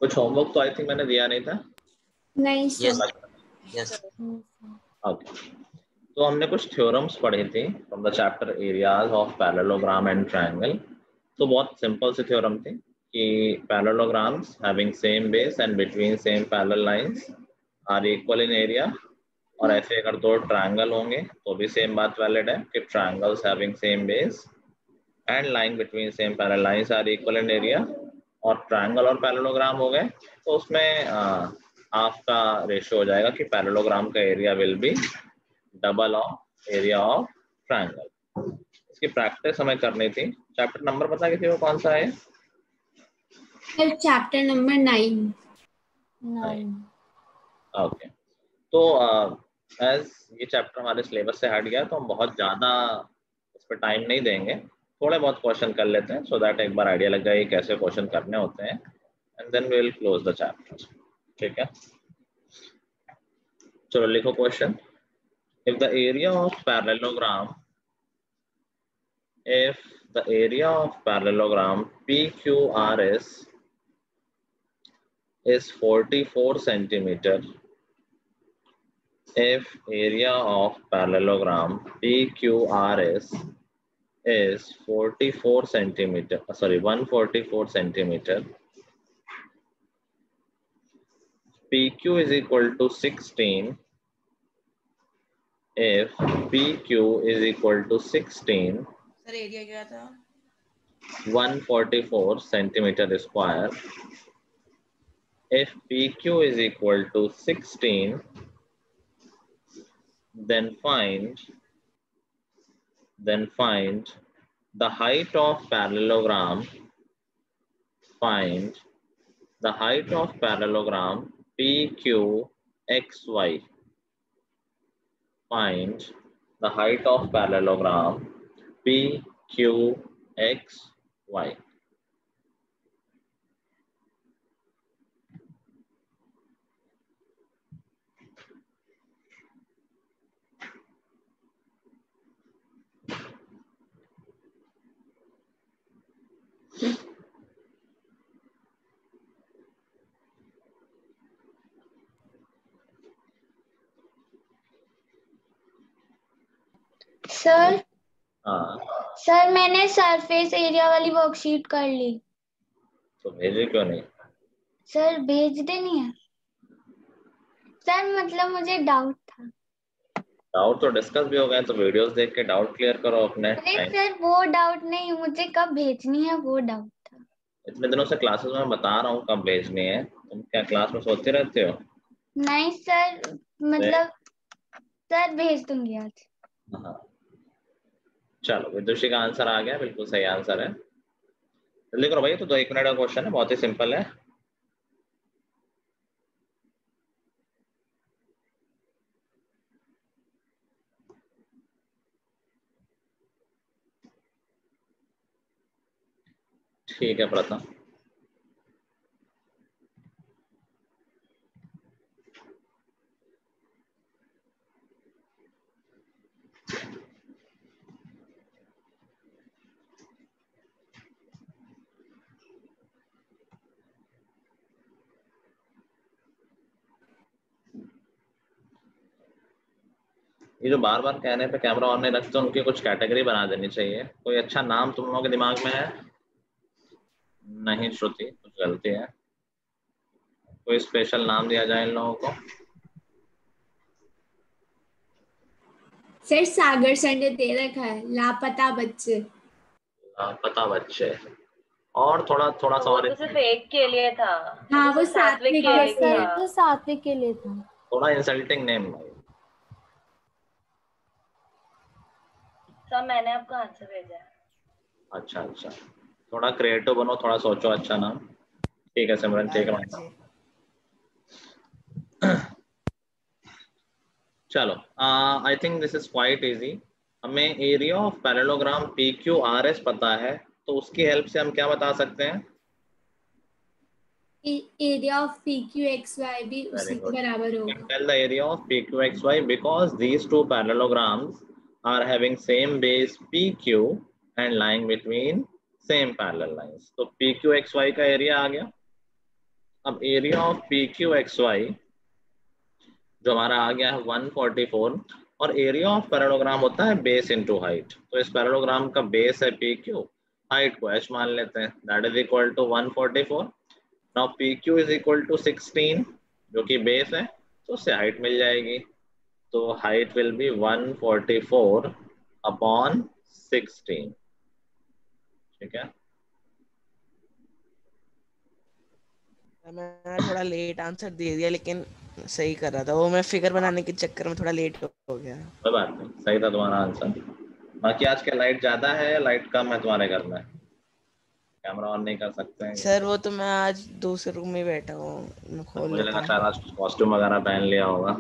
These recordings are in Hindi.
कुछ होमवर्क तो आई थिंक मैंने दिया नहीं था। नहीं सर। यस ओके, तो हमने कुछ थ्योरम्स पढ़ी थी from the chapter areas of parallelogram and triangle. तो बहुत सिंपल सी थ्योरम थी कि parallelograms having same base and between same parallel lines are equal in area. और ऐसे अगर दो ट्रायंगल होंगे तो भी सेम बात वैलिड है कि triangles having same base and line between same parallel lines are equal in area. और ट्रायंगल और पैरेललोग्राम हो गए तो उसमें हाफ का रेशियो हो जाएगा कि पैरेललोग्राम का area will be double of area of triangle. इसकी प्रैक्टिस हमें करनी थी। चैप्टर नंबर पता किसी को कौन सा है? Sir chapter number 9। ओके, तो एज ये चैप्टर हमारे सिलेबस से हट गया तो हम बहुत ज़्यादा इस पर टाइम नहीं देंगे, थोड़े बहुत क्वेश्चन कर लेते हैं सो दैट एक बार आइडिया लग जाए कैसे क्वेश्चन करने होते हैं, and then we will close the chapter. ठीक है, चलो लिखो question. If the area of parallelogram PQRS is 44 centimeter, if area of parallelogram PQRS is 44 centimeter, 144 centimeter, PQ is equal to 16, if PQ is equal to 16, sir area क्या था? 144 centimeter square. If PQ is equal to 16, then find the height of parallelogram. Find the height of parallelogram PQXY. Find the height of parallelogram PQXY. Sir हाँ, सर मैंने सरफेस एरिया वाली वर्कशीट कर ली। तो भेजे क्यों नहीं? सर भेज देनी है सर, मतलब मुझे डाउट था। डाउट तो डिस्कस भी हो गए, तो वीडियोस देख के डाउट क्लियर करो अपने। अरे सर वो डाउट नहीं, मुझे कब भेजनी है वो डाउट था। इतने दिनों से क्लासेस में बता रहा हूँ कब भेजनी है, तुम क्या क्लास में सोते रहते हो? नहीं सर, मतलब सर भेज दूंगी आज। हाँ, चलो विदुषी का आंसर आ गया, बिल्कुल सही आंसर है। जल्दी करो भाई, तो 1 मिनट का क्वेश्चन है, बहुत ही सिंपल है। ठीक है प्रथम। ये जो बार बार कहने पे कैमरा ऑन नहीं रखते उनकी कुछ कैटेगरी बना देनी चाहिए। कोई अच्छा नाम तुम लोगों के दिमाग में है? नहीं श्रुति, कुछ गलती है। कोई स्पेशल नाम दिया जाए इन लोगों को। सर सागर सर ने दे रखा है लापता बच्चे। पता बच्चे, और थोड़ा थोड़ा सा वो और तो सिर्फ एक के लिए था। हाँ वो वो सिर्फ सात्विक के लिए सर, था। वो सात्विक के लिए था। थोड़ा इंसल्टिंग नेम भाई। सब मैंने आपको आंसर भेजा है। अच्छा अच्छा, थोड़ा क्रिएटिव बनो, थोड़ा सोचो अच्छा नाम। ठीक है सिमरन, ठीक है। चलो, I think this is quite easy. हमें एरिया ऑफ पैरेललोग्राम PQRS पता है, तो उसकी हेल्प से हम क्या बता सकते हैं? एरिया ऑफ PQXY भी उसी के बराबर होगा। Tell the area of PQXY because these two parallelograms are having same base PQ and lying between same parallel lines. तो PQXY का एरिया आ गया। अब area of P Q X Y जो हमारा आ गया है 144 और एरिया ऑफ पैरेललोग्राम होता है बेस इनटू हाइट। तो इस पैरेललोग्राम का बेस है पी क्यू, हाइट को h मान लेते हैं, that is equal to 144। Now P Q is equal to 16 जो कि बेस है, तो उससे हाइट मिल जाएगी। तो हाइट विल बी 144 अपॉन 16। ठीक है, मैं थोड़ा लेट आंसर दे दिया, लेकिन सही कर रहा था वो, मैं फिगर बनाने के चक्कर में थोड़ा लेट हो गया। कोई बात नहीं, सही था तुम्हारा आंसर। बाकी आज के लाइट ज्यादा है या लाइट कम है तुम्हारे घर में? कैमरा ऑन नहीं कर सकते हैं? सर वो तो मैं आज दूसरे रूम में बैठा हूँ, मैं खोल मुझे लेता लगा हूँ। शायद आज कॉस्ट्यूम वगैरह पहन लिया होगा।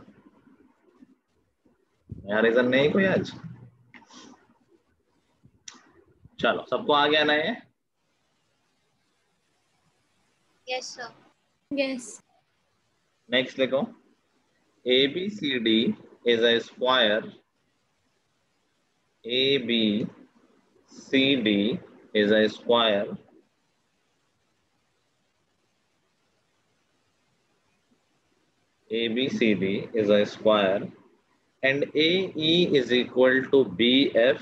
नया रीजन नहीं कोई आज? चलो, सबको आ गया ना ये? Yes sir. यस। नेक्स्ट लिखो, A B C D is a square, A B C D is a square, A B C D is a square and AE is equal to BF,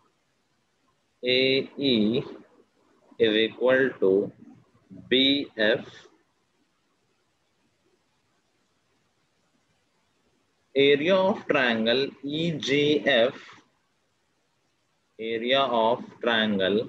AE is equal to BF, area of triangle EGF, area of triangle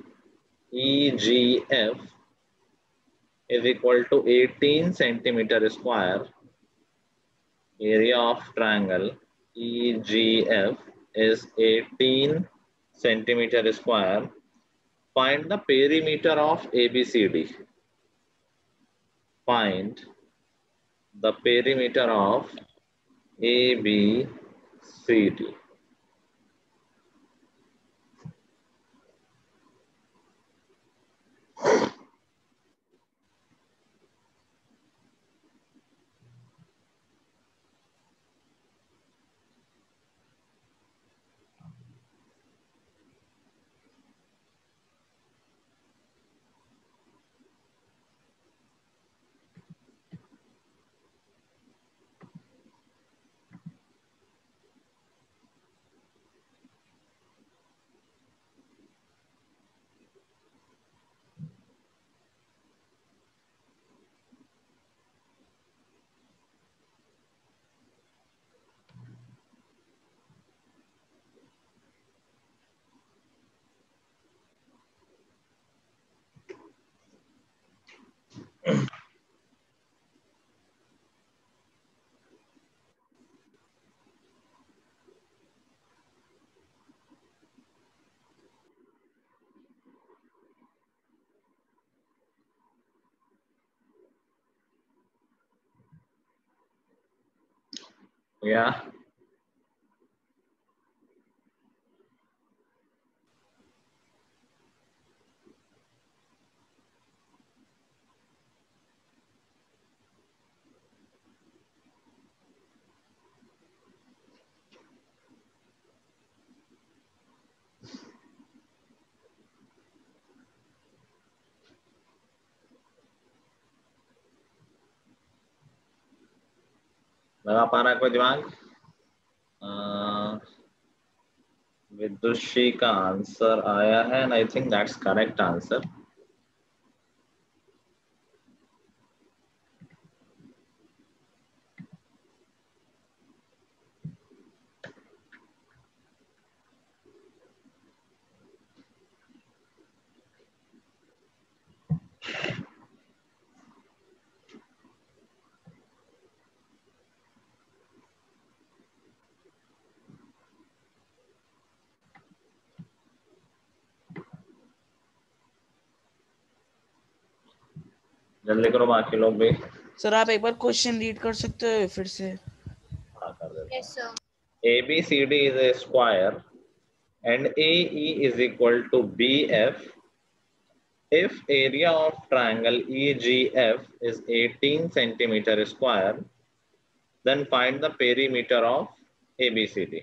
EGF is equal to 18 centimeter square, area of triangle EGF is 18 centimeter square. Find the perimeter of ABCD. Find the perimeter of ABCD. Yeah. लगा पा रहा है कोई दिमाग? विदुषी का आंसर आया है and I think that's correct answer. जल्दी करो बाकी लोग भी। सर आप एक बार क्वेश्चन रीड कर सकते हो फिर से? हाँ, कर देता यस सर। हूँ। ABCD is a square and AE is equal to BF if area of triangle EGF is 18 centimeter square, then find the perimeter of ABCD.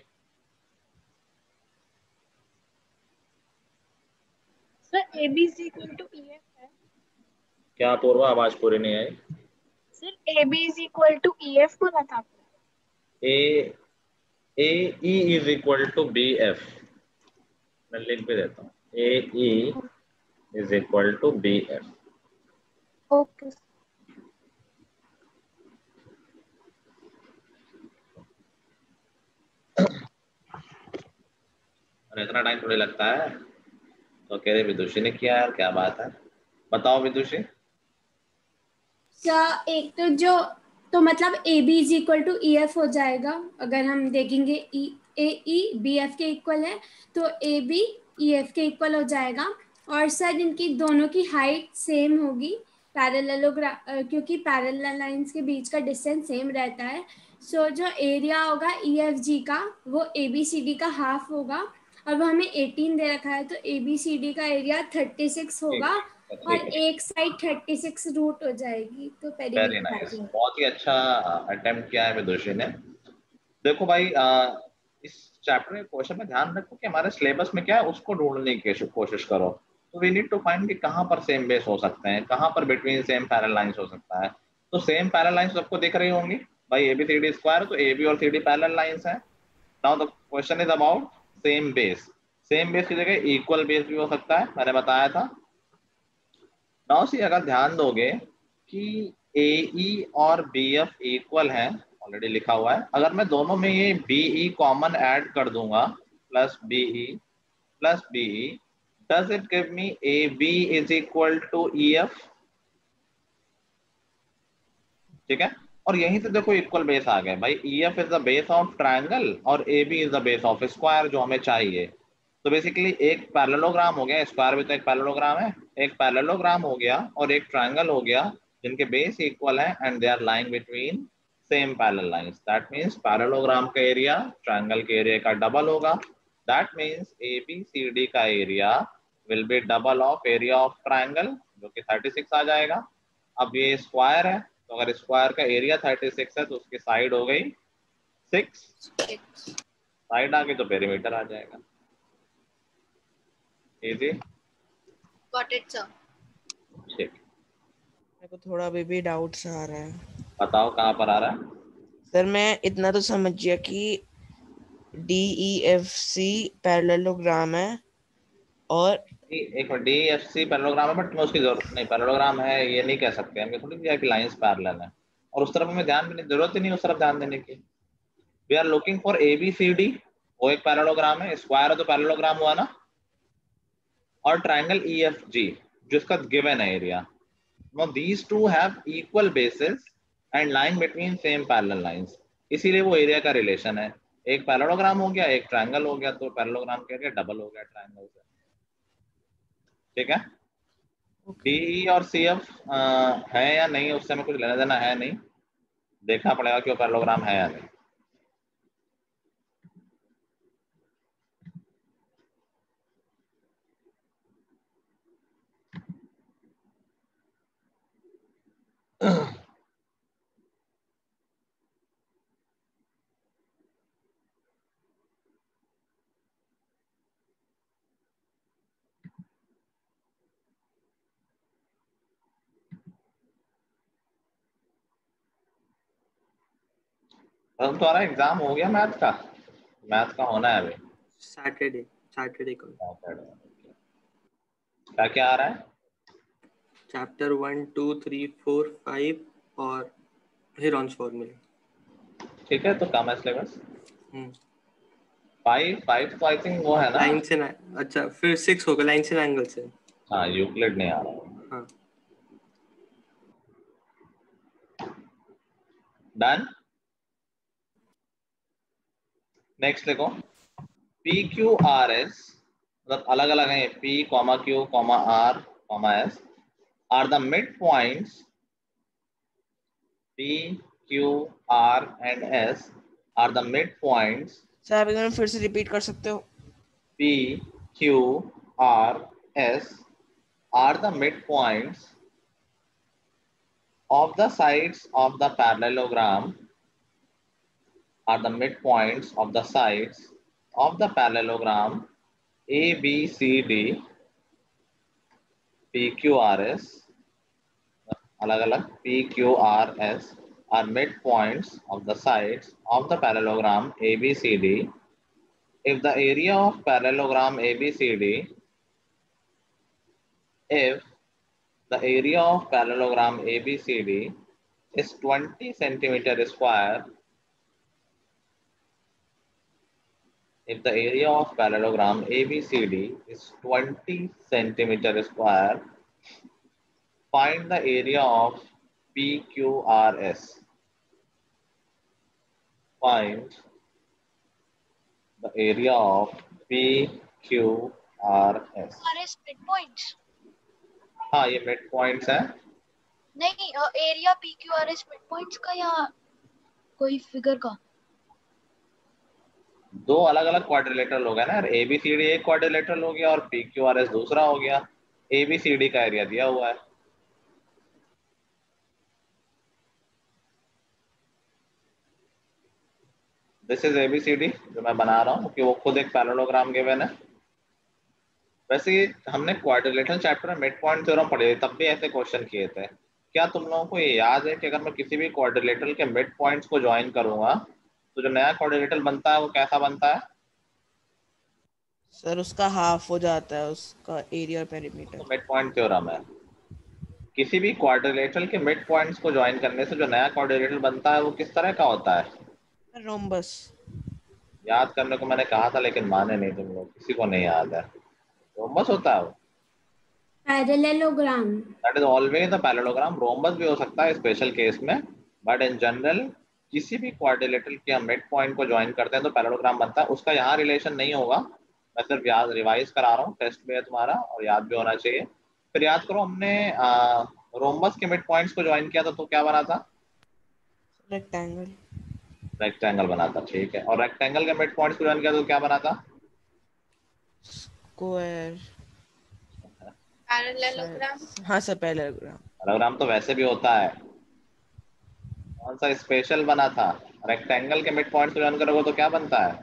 Sir ABC equal to EF है। क्या पूर्व आवाज पूरी नहीं आई? Sir AB is equal to EF बोला था आपने। AE is equal to BF। मैं लिख भी देता हूँ, AE is equal to BF। Okay. और इतना टाइम थोड़ी लगता है। तो कह रहे विदुषी ने किया यार, क्या बात है, बताओ विदुषी। क्या एक तो मतलब AB is equal to EF हो जाएगा। अगर हम देखेंगे AE BF के इक्वल है तो AB EF के इक्वल हो जाएगा। और सर इनकी दोनों की हाइट सेम होगी क्योंकि पैरेलल लाइंस के बीच का डिस्टेंस सेम रहता है। सो जो एरिया होगा EFG का वो ABCD का हाफ होगा। और वो हमें 18 दे रखा है तो ABCD का एरिया 36 होगा। और ठीक है, एक साइड 36 रूट हो जाएगी तो वेरी पेरीमीटर नाइस, आ जाएगा। बहुत ही अच्छा अटेम्प्ट किया है विदुषी ने। देखो भाई, इस चैप्टर के क्वेश्चन में ध्यान रखो कि हमारे सिलेबस में क्या है उसको ढूंढने की कोशिश करो। तो वी नीड टू फाइंड कि कहाँ पर सेम बेस हो सकते हैं, कहाँ पर बिटवीन सेम पैरेलल लाइंस हो सकता है। तो सेम पैरेलल लाइंस सबको दिख रही होंगी भाई, ABCD स्क्वायर, तो AB और CD पैरेलल लाइंस है। Now the question is about same base. Same base की जगह इक्वल बेस भी हो सकता है, मैंने बताया था। नाउ सी, अगर ध्यान दोगे कि AE और BF इक्वल है, ऑलरेडी लिखा हुआ है। अगर मैं दोनों में ये BE कॉमन ऐड कर दूंगा, plus BE, does it give me AB is equal to EF? ठीक है, और यहीं से देखो इक्वल बेस आ गए भाई। EF is the base of triangle और AB is the base of square, जो हमें चाहिए। तो बेसिकली एक पैरेललोग्राम हो गया, स्क्वायर भी तो एक पैरेललोग्राम है, एक पैरेललोग्राम हो गया और एक ट्रायंगल हो गया जिनके बेस इक्वल है and they are lying between same parallel lines. That means parallelogram का एरिया ट्रायंगल के एरिया का डबल होगा। दैट मींस ABCD का area will be double of area of triangle, जो कि 36 आ जाएगा। अब ये स्क्वायर है, तो अगर स्क्वायर का एरिया 36 है तो उसकी साइड हो गई 6, साइड आ गई तो पेरीमीटर आ जाएगा। Easy, got it sir. ठीक, मेरे को थोड़ा अभी भी डाउट सा आ रहा है। बताओ कहाँ पर आ रहा है। सर मैं इतना तो समझ गया कि DEFC पैरेललोग्राम है और एक मिनट, DEFC पैरेललोग्राम है, बट तुम्हें उसकी जरूरत नहीं, पैरेललोग्राम है ये नहीं कह सकते हम, ये थोड़ी किया कि लाइंस पैरेलल है। और उस तरफ हमें ध्यान भी नहीं, जरूरत ही नहीं उस तरफ ध्यान देने की। We are looking for ABCD, वो एक पैरेललोग्राम है, स्क्वायर है तो पैरेललोग्राम हुआ ना, और ट्रायंगल EFG जिसका गिवन है area. Now these two have equal bases and lying between same parallel lines, इसीलिए वो एरिया का रिलेशन है। एक पैरेललोग्राम हो गया, एक ट्रायंगल हो गया, तो पैरेललोग्राम का एरिया डबल हो गया ट्रायंगल से। ठीक है, DE और CF है या नहीं उससे हमें कुछ लेना देना है नहीं, देखना पड़ेगा कि वो पैरेललोग्राम है या नहीं। तुम्हारा एग्जाम हो गया मैथ का? मैथ का होना है अभी, सैटरडे को। क्या क्या आ रहा है? चैप्टर 1 2 3 4 5 और हेरॉन्स फॉर्मूला। ठीक है, तो कम है सिलेबस। 5 तो आई थिंक वो है ना। लाइन से ना, अच्छा फिर 6 होगा लाइन से एंगल से। हाँ, यूक्लिड नहीं आ रहा। हाँ डन। नेक्स्ट देखो, PQRS, मतलब अलग अलग है, P, Q, R, S are the midpoints, P, Q, R and S are the midpoints, sir आप एक बार फिर से रिपीट कर सकते हो? P, Q, R, S are the midpoints of the sides of the parallelogram, are the midpoints of the sides of the parallelogram ABCD PQRS अलग अलग P, Q, R, S are midpoints of the sides of the parallelogram ABCD. If the area of parallelogram ABCD, if the area of parallelogram ABCD is 20 centimeter square, if the area of parallelogram ABCD is 20 centimeter square, find the area of PQRS. Find the area of PQRS. RS midpoints हाँ ये मिड पॉइंट्स है. नहीं, एरिया PQRS midpoints का या कोई फिगर का? दो अलग अलग क्वाड्रिलेटरल हो गया ना यार. ABCD एक क्वाड्रिलेटरल हो गया और PQRS दूसरा हो गया. ABCD का एरिया दिया हुआ है. दिस इज ABCD जो मैं बना रहा हूँ कि वो खुद एक पैरेललोग्राम गिवन है. वैसे हमने क्वाड्रिलेटरल चैप्टर में मिड पॉइंट थ्योरम पढ़े थे, तब भी ऐसे क्वेश्चन किए थे. क्या तुम लोगों को ये याद है कि अगर मैं किसी भी क्वाड्रिलेटरल के मिड पॉइंट्स को ज्वाइन करूंगा तो जो नया क्वाड्रिलेटरल बनता है वो कैसा बनता है? सर उसका हाफ हो जाता है उसका एरिया और पेरीमीटर. तो मिड पॉइंट थ्योरम है. किसी भी क्वाड्रिलेटरल के मिड पॉइंट्स को ज्वाइन करने से जो नया क्वाड्रिलेटरल बनता है वो किस तरह का होता है? रोम्बस. याद करने को मैंने कहा था लेकिन माने नहीं तुम लोग, किसी को नहीं याद है. रोम्बस होता है वो. Parallelogram. That is always the parallelogram. Rhombus भी हो सकता है स्पेशल केस में, बट इन जनरल किसी भी क्वाड्रिलेटरल के हम मिड पॉइंट को ज्वाइन करते हैं तो पैरेललोग्राम बनता है. उसका यहाँ रिलेशन नहीं होगा, मैं सिर्फ याद रिवाइज करा रहा हूँ. टेस्ट में है तुम्हारा और याद भी होना चाहिए. फिर याद करो हमने रोम्बस के मिड पॉइंट्स को ज्वाइन किया था तो क्या बना था? रेक्टेंगल. रेक्टेंगल बना था. ठीक है. और रेक्टेंगल के मिड पॉइंट्स को ज्वाइन किया तो क्या बना था? स्क्वायर. पैरेललोग्राम. हाँ सर पैरेललोग्राम. पैरेललोग्राम तो वैसे भी होता है. कौन सा स्पेशल बना था? रेक्टेंगल के मिड पॉइंट्स को ज्वाइन करोगे तो क्या बनता है?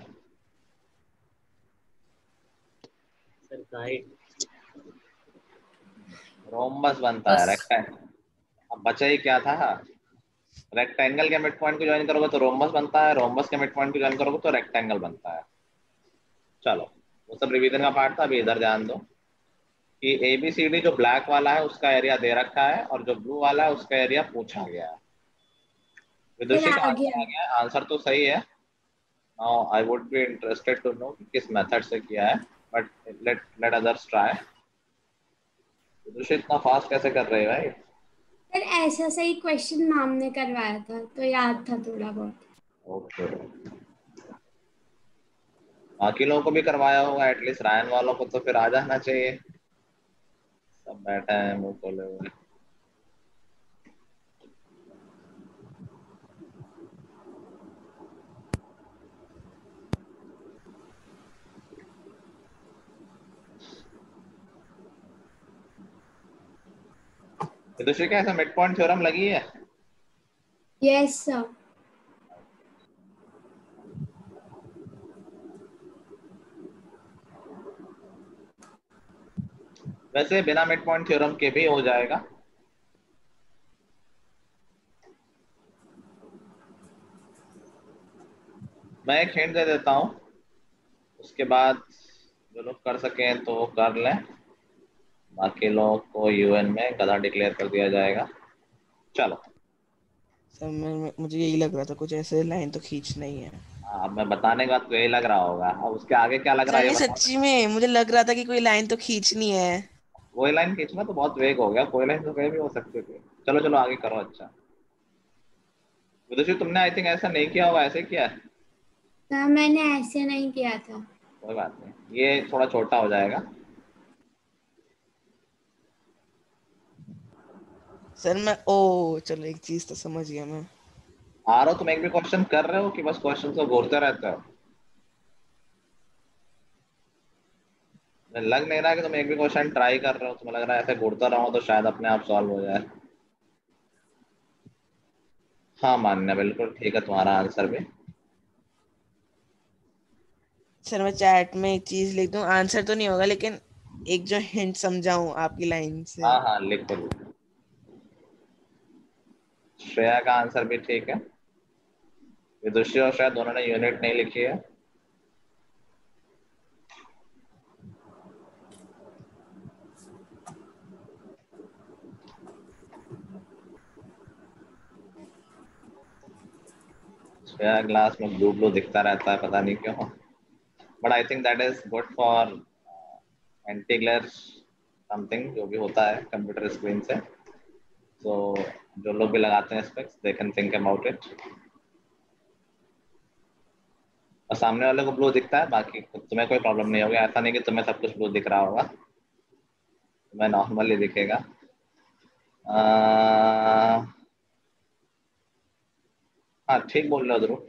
रोम्बस बनता है. रेक्टेंगल. अब बचा ही क्या था? रेक्टेंगल के मिड पॉइंट को ज्वाइन करोगे तो रोम्बस बनता है, रोम्बस के मिड पॉइंट को ज्वाइन करोगे तो रेक्टेंगल बनता है. चलो वो सब रिवीजन का पार्ट था. अभी इधर ध्यान दो कि ABCD जो ब्लैक वाला है उसका एरिया दे रखा है और जो ब्लू वाला है उसका एरिया पूछा गया है. विदुषी का आंसर आ गया है. आंसर तो सही है. Now I would be interested to know कि किस मेथड से किया है, but let others try. Vidushi इतना फास्ट कैसे कर रहे हैं भाई? सर ऐसा सही क्वेश्चन मैम ने करवाया था तो याद था थोड़ा बहुत. ओके. बाकी लोगों को भी करवाया होगा, एटलीस्ट रायन वालों को तो फिर आ जाना चाहिए. सब बैठे हैं मुंह खोले हुए. विदुषी का ऐसा मिड पॉइंट थ्योरम लगी है? Yes sir. वैसे बिना मिड पॉइंट थ्योरम के भी हो जाएगा. मैं एक हिंट दे देता हूं, उसके बाद जो लोग कर सकें तो वो कर लें. बाकी लोगों को UN में गधा डिक्लेयर कर दिया जाएगा. चलो. सर मुझे यही लग रहा था कुछ ऐसे लाइन तो खींचना ही है. अब मैं बताने के बाद तो यही लग रहा होगा. अब उसके आगे क्या लग रहा है? सच्ची में मुझे लग रहा था कि कोई लाइन तो खींचनी है. कोई लाइन खींचना तो बहुत वेग हो गया. कोई लाइन तो कहीं भी हो सकती थी. चलो चलो आगे करो. अच्छा विदुषी तुमने आई थिंक ऐसा नहीं किया होगा, ऐसे किया है? सर मैंने ऐसे नहीं किया था. कोई बात नहीं, ये थोड़ा छोटा हो जाएगा. सर मैं चलो एक चीज तो समझ गया मैं. आ रहा तुम एक भी क्वेश्चन कर रहे हो कि बस क्वेश्चन को घूरते रहते हो? लग नहीं रहा कि तुम एक भी क्वेश्चन ट्राई कर रहे हो. तुम्हें लग रहा है ऐसे घूरता रहो तो शायद अपने आप सॉल्व हो जाए. हाँ मान्य, बिल्कुल ठीक है तुम्हारा आंसर भी. सर मैं चैट में एक चीज लिख दूं, आंसर तो नहीं होगा लेकिन एक जो हिंट समझाऊं आपकी लाइन से. हाँ हाँ लिख दो. श्रेया का आंसर भी ठीक है। विदुषी और श्रेया दोनों ने यूनिट नहीं लिखी है। श्रेया ग्लास में ब्लू ब्लू दिखता रहता है, पता नहीं क्यों, but I think that is good for anti glare something जो भी होता है कंप्यूटर स्क्रीन से। तो जो लोग भी लगाते हैं specs, they can think about it. और सामने वाले को ब्लू दिखता है, बाकी तुम्हें कोई प्रॉब्लम नहीं होगी। ऐसा नहीं कि तुम्हें सब कुछ ब्लू दिख रहा होगा, तुम्हें नॉर्मली दिखेगा। हाँ ठीक बोल रहे हो ध्रुव।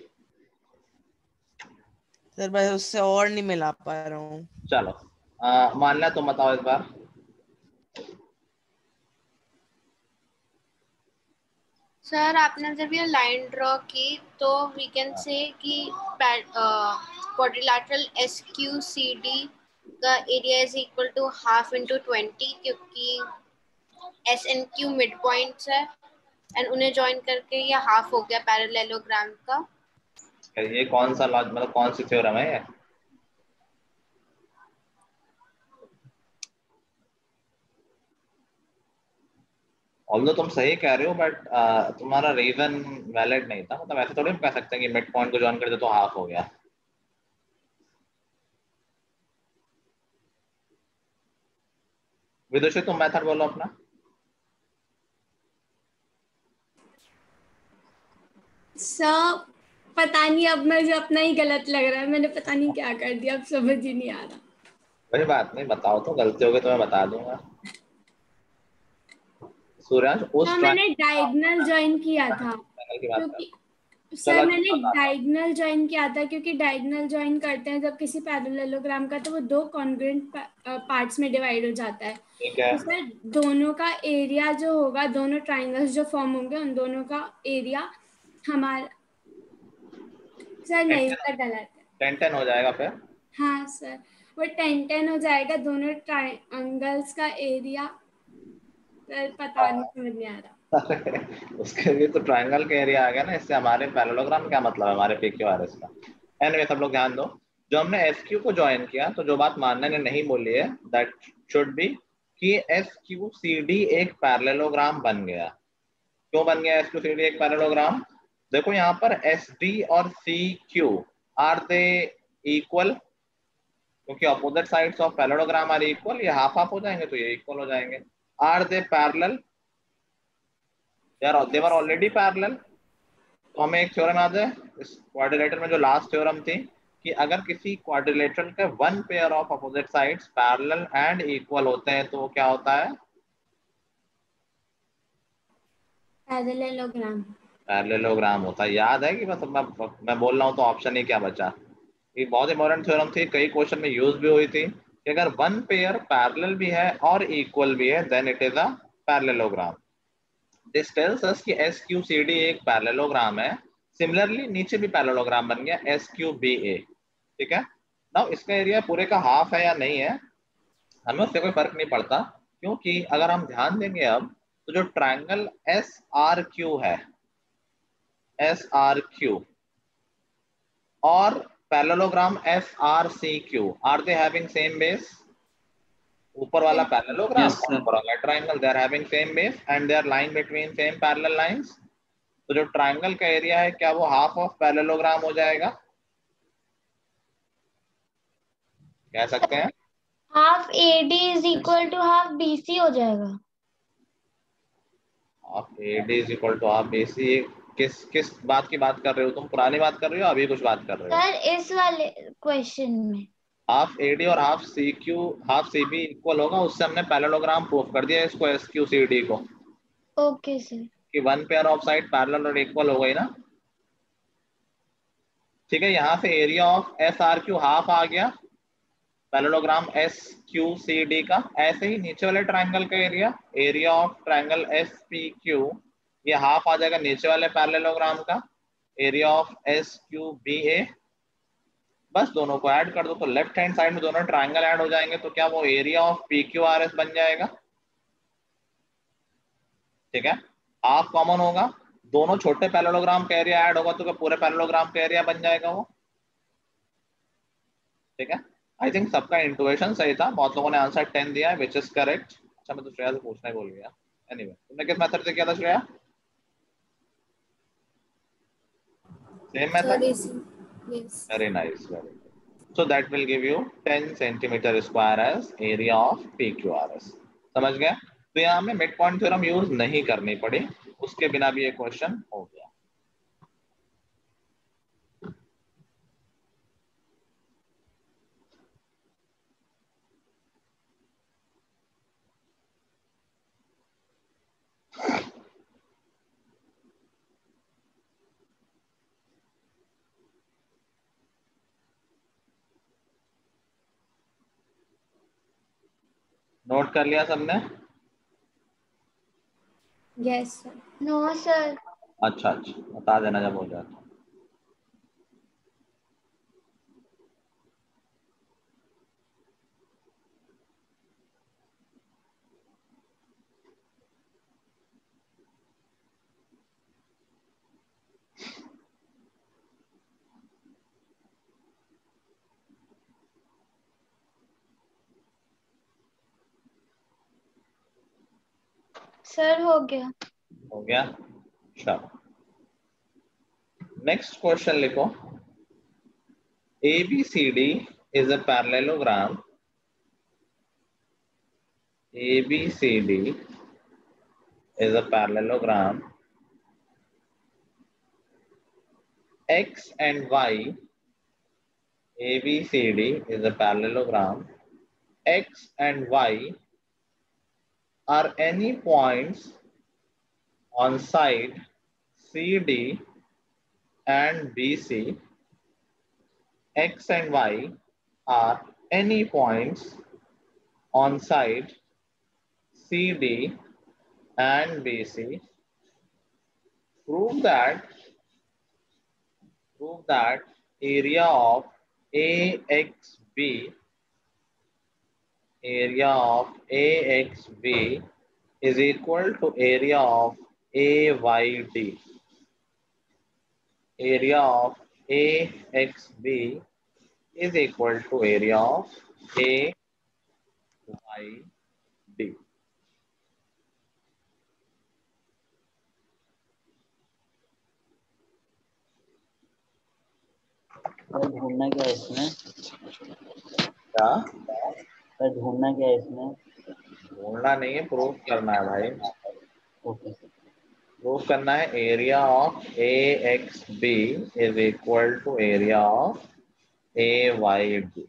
सर बस उससे और नहीं मिला पा रहा हूँ। चलो मान लिया, तुम बताओ इस बार। सर आपने जब ये लाइन ड्रॉ की तो वी कैन से कि क्वाड्रिलैटरल SQCD का area is equal to half into 20, क्योंकि SNQ मिड पॉइंट्स है एंड उन्हें ज्वाइन करके ये हाफ हो गया पैरेललोग्राम का। ये कौन सा लॉज, मतलब कौन सी थ्योरम है ये? ऑल्दो तुम सही कह रहे हो, बट तुम्हारा रीजन वैलिड नहीं था। मतलब ऐसे थोड़ी हम कह सकते हैं कि मिड पॉइंट को ज्वाइन कर दे तो हाफ हो गया। विदुषी तुम मेथड बोलो अपना। सर पता नहीं, अब मुझे अपना ही गलत लग रहा है, मैंने पता नहीं क्या कर दिया, अब समझ ही नहीं आ रहा। कोई बात नहीं, बताओ तो, गलती होगी तो मैं बता दूंगा। सूर्यांश उस मैंने डायगोनल ज्वाइन किया था की बात कर। क्योंकि सर मैंने डायगोनल ज्वाइन किया था क्योंकि डायगोनल ज्वाइन करते हैं जब किसी पैरेललोग्राम का, तो वो दो कॉन्ग्रुएंट पार्ट्स में डिवाइड हो जाता है। ठीक है। तो सर दोनों का एरिया जो होगा, दोनों ट्राइंगल्स जो फॉर्म होंगे उन दोनों का एरिया हमारा, सर नहीं सर गलत है, 10-10 हो जाएगा फिर। हाँ सर वो 10-10 हो जाएगा दोनों ट्राइंगल्स का एरिया। सर पता नहीं, समझ नहीं आ रहा। उसके लिए तो ट्रायंगल का एरिया आ गया ना, इससे हमारे पैरेललोग्राम क्या मतलब है हमारे PQRS का। एनीवे सब लोग ध्यान दो, जो हमने SQ को ज्वाइन किया तो जो बात मानने ने नहीं बोली है, दैट शुड बी कि SQCD एक पैरेललोग्राम बन गया। क्यों बन गया SQCD एक पैरेललोग्राम? देखो यहाँ पर SD और CQ आर दे इक्वल, क्योंकि opposite sides of parallelogram are equal. ये हाफ हाफ हो जाएंगे तो ये इक्वल हो जाएंगे। Are they parallel? they were already parallel। तो हमें एक थ्योरम याद है इस क्वाड्रिलेटरल में, जो लास्ट थ्योरम थी, कि अगर किसी क्वाड्रिलेटरल के one pair of opposite sides parallel and equal होते हैं तो वो क्या होता है? पैरेललोग्राम। पैरेललोग्राम होता है। याद है कि बस मैं बोल रहा हूँ तो ऑप्शन ही क्या बचा। ये बहुत इंपॉर्टेंट थ्योरम थी, कई क्वेश्चन में यूज भी हुई थी कि अगर वन पेयर पैरेलल भी है और इक्वल भी है then it is a parallelogram. This tells us कि SQCD एक पैरेललोग्राम है। सिमिलरली नीचे भी पैरेललोग्राम बन गया SQBA। ठीक है। नाउ इसका एरिया पूरे का हाफ है या नहीं है, हमें उससे कोई फर्क नहीं पड़ता, क्योंकि अगर हम ध्यान देंगे अब तो जो ट्रायंगल SRQ है, SRQ और parallelogram SRCQ, are they having same base? ऊपर वाला पैरेललोग्राम और ऊपर वाला triangle, they are having same base and they are line between same parallel lines. तो जो ट्रायंगल का एरिया है क्या वो हाफ ऑफ पैरेललोग्राम हो जाएगा? कह सकते हैं half AD is equal to half BC हो जाएगा। Half AD is equal to half BC। किस बात की बात कर रहे हो तुम? पुरानी बात कर रहे हो अभी कुछ बात कर रहे हो? सर इस वाले क्वेश्चन में हाफ AD और half CQ half CB equal होगा, उससे हमने पैरेललोग्राम प्रूफ कर दिया इसको SQCD को। Okay sir. कि one pair of side parallel और इक्वल हो गई ना। ठीक है, यहाँ से एरिया ऑफ SRQ हाफ आ गया पैरेललोग्राम SQCD का। ऐसे ही नीचे वाले ट्रायंगल का एरिया ऑफ ट्रायंगल SPQ, ये हाफ आ जाएगा नीचे वाले पैरेललोग्राम का। एरिया ऑफ SQBA, बस दोनों को ऐड कर दो तो लेफ्ट हैंड साइड में दोनों ट्रायंगल ऐड हो जाएंगे, तो क्या वो एरिया ऑफ PQRS बन जाएगा। ठीक है, हाफ कॉमन होगा, दोनों छोटे पैरेललोग्राम का एरिया ऐड होगा तो क्या पूरे पैरेललोग्राम का एरिया बन जाएगा वो? ठीक है, आई थिंक सबका इंटुइशन सही था, बहुत लोगों ने आंसर 10 दिया है विच इज करेक्ट। अच्छा मैं तो श्रेया से पूछना ही भूल गया। एनीवे तुमने किस मेथड से किया था Shreya? Same method? Yes. Very nice, very good. So that will give you 10 centimetre square as area of PQRS। समझ गए? तो यहाँ हमें मिड पॉइंट थ्योरम यूज नहीं करनी पड़ी, उसके बिना भी ये क्वेश्चन हो गया। नोट कर लिया सबने? Yes, sir. No sir. अच्छा अच्छा, बता देना जब हो जाए। सर हो गया। हो गया? चलो नेक्स्ट क्वेश्चन लिखो। ABCD is a parallelogram. ABCD is a parallelogram. X and Y. ABCD is a parallelogram. X and Y are any points on side CD and BC. X and Y are any points on side CD and BC. Prove that area of AXB is equal to area of AYD. Area of AXB is equal to area of AYD. ढूंढना क्या है इसमें? क्या ढूंढना क्या है इसमें? ढूंढना नहीं है, प्रूफ करना है भाई। Okay sir. प्रूफ करना है area of AXB is equal to area of AYD।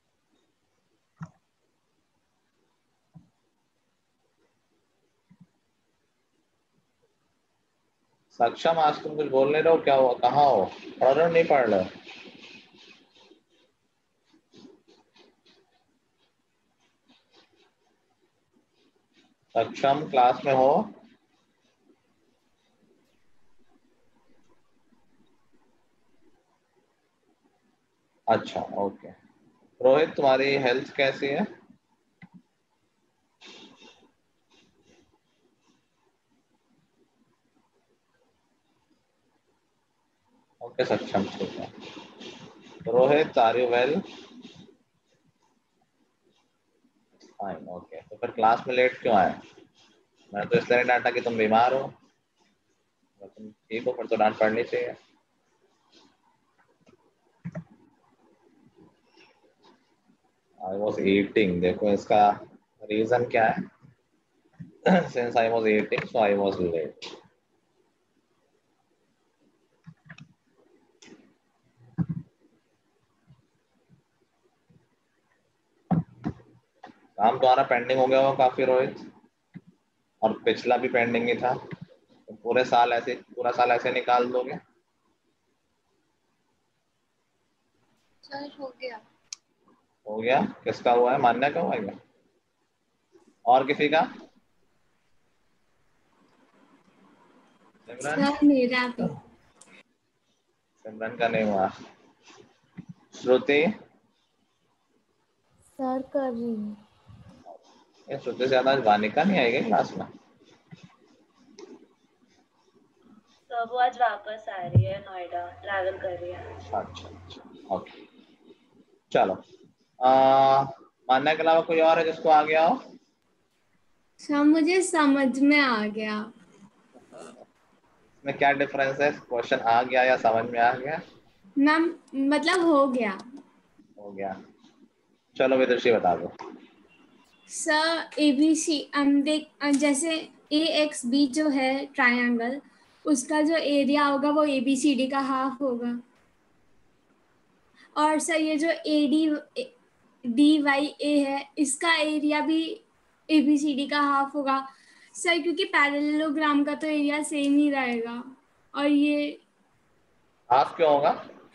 Saksham आज तुम कुछ बोल नहीं रहे हो, क्या हुआ? कहाँ हो? पढ़ रहे हो नहीं पढ़ रहे हो? सक्षम क्लास में हो? अच्छा ओके। रोहित तुम्हारी हेल्थ कैसी है? ओके सक्षम ठीक है। Rohit are you well? Fine okay. तो फिर क्लास में लेट क्यों आए? मैं तो इसलिए नहीं डांटा कि तुम बीमार हो। अगर तुम ठीक हो फिर तो डांट पड़नी चाहिए। I was eating, देखो इसका रीजन क्या है? Since I was eating, so I was late. काम तुम्हारा पेंडिंग हो गया हो काफी रोहित, और पिछला भी पेंडिंग ही था। तो पूरा साल ऐसे निकाल दोगे? सर हो गया। हो गया? किसका हुआ है? मान्या का हुआ है क्या? और किसी का? सिमरन? सर मेरा भी। सिमरन का नहीं हुआ। श्रुति? सर कर रही हूँ। श्रुति से ज्यादा वानिका नहीं आएगी क्लास में? तो वो आज वापस आ रही है नोएडा, ट्रैवल कर रही है। अच्छा अच्छा ओके चलो। मानना के अलावा कोई और है जिसको आ गया हो? सर मुझे समझ में आ गया। इसमें क्या डिफरेंस है? क्वेश्चन आ गया या समझ में आ गया? मैम मतलब हो गया। हो गया। चलो विदुषी बता दो। सर ABC हम जैसे AXB जो है ट्रायंगल, उसका जो एरिया होगा वो ABCD का हाफ होगा। और सर ये जो ADDYA है, इसका एरिया भी ABCD का हाफ होगा सर, क्योंकि पैरेललोग्राम का तो एरिया सेम ही रहेगा। और ये हाफ क्यों होगा?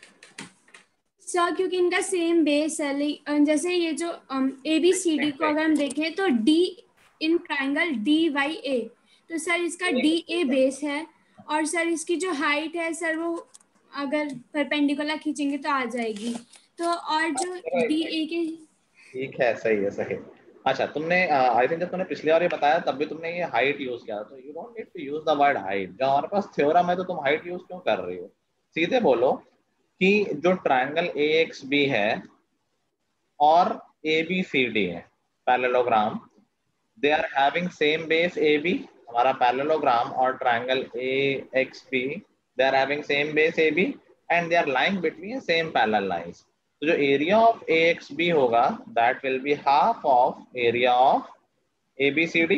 सर क्योंकि इनका सेम बेस है। जैसे ये जो ABCD को अगर हम देखें तो D इन ट्रायंगल DYA, तो सर इसका DA बेस है। और सर इसकी जो हाइट है सर वो अगर परपेंडिकुलर खींचेंगे तो आ जाएगी। तो और जो DA के ठीक है, सही है, सही। अच्छा, तुमने आई थिंक जब तुमने पिछली बार ये बताया तब भी तुमने ये हाइट यूज किया, तो you don't need to use the word height. जब हमारे पास थ्योरम है तो तुम हाइट यूज क्यों कर रही हो? सीधे बोलो कि जो ट्रायंगल AXB है और ABCD है parallelogram, they are having same base AB। हमारा पैरेललोग्राम और triangle AXB, they are having same base AB and they are lying between same parallel lines. तो जो एरिया ऑफ AXB होगा that will be half of area of ABCD।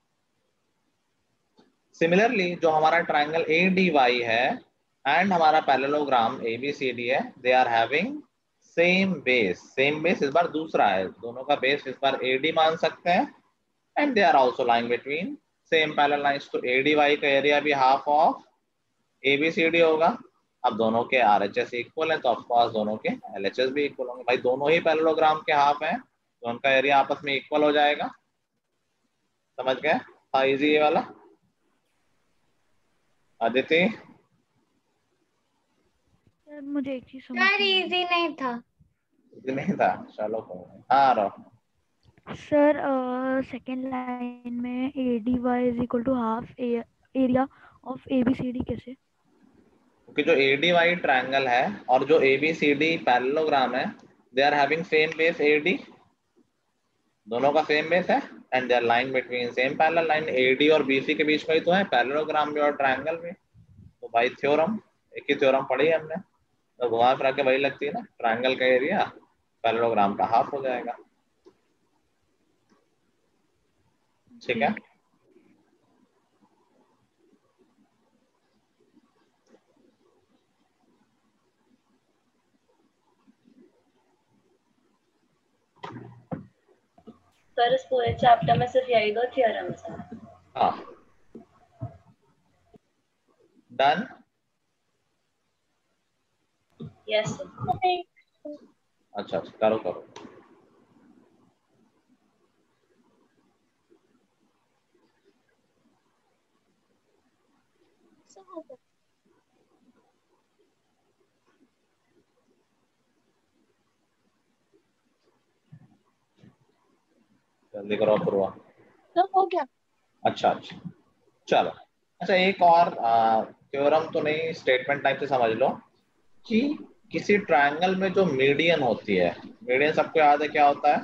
Similarly जो हमारा ट्रायंगल ADY है एंड हमारा पैरेललोग्राम ABCD है, they are having same base. Same base इस बार दूसरा है, दोनों का बेस इस बार AD मान सकते हैं and they are also lying between same parallel lines. तो ADY का एरिया भी हाफ ऑफ ABCD होगा। अब दोनों के RHS इक्वल है तो ऑफकोर्स दोनों के LHS भी इक्वल होंगे। भाई दोनों ही पैरेललोग्राम के हाफ हैं तो उनका एरिया आपस में इक्वल हो जाएगा। समझ गए? था इजी ये वाला। अदिति? सर मुझे एक चीज समझ सर इजी नहीं था। इजी नहीं था? चलो कोई नहीं। हाँ रहो। सर सेकेंड लाइन में ADY is equal to half area of ABCD कैसे? क्योंकि जो ADY ट्रायंगल है और जो ABCD पैरेललोग्राम है, they are having same base AD। दोनों का सेम बेस है and they are lying between same parallel line. AD और BC के बीच में ही तो है पैरेललोग्राम भी और ट्रायंगल भी। तो भाई थ्योरम, एक ही थ्योरम पढ़ी है हमने, तो घुमा फिरा के वही लगती है ना, ट्रायंगल का एरिया पैरेललोग्राम का हाफ हो जाएगा। ठीक है? सर इस पूरे चैप्टर में सिर्फ यही 2 थ्योरम्स हैं। हाँ, डन। Yes sir. अच्छा करो करो। जल्दी करो अपूर्वा। सर हो गया। अच्छा अच्छा चलो। अच्छा एक और थ्योरम तो नहीं, स्टेटमेंट टाइप से समझ लो कि किसी ट्रायंगल में जो मीडियन होती है, मीडियन सबको याद है क्या होता है?